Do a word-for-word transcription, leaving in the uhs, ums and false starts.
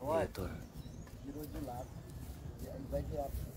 Vitor. Virou de lado. E aí vai virar.